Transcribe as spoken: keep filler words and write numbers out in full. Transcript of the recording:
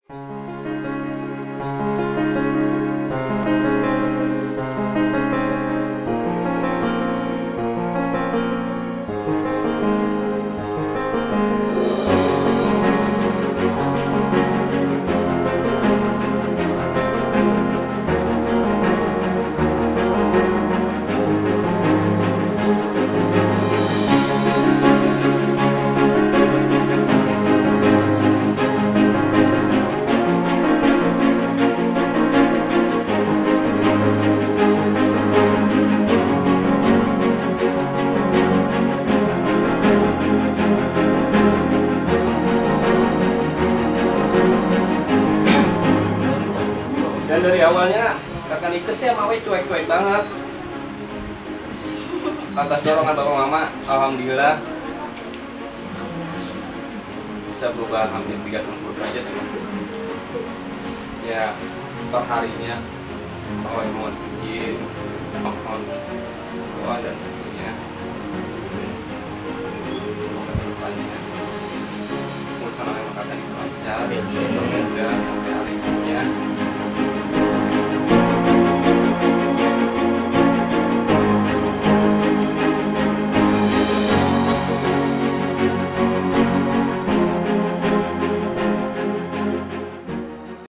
Dan dari awalnya kakak Nikes ya Mawe cuek-cuek banget. Atas dorongan bapak mama, alhamdulillah bisa berubah hampir tiga ratus enam puluh derajat ya. Ya, per harinya Mawe mohon izin, mohon doa dan tentunya semoga kedepannya urusan anak kakak dilancar.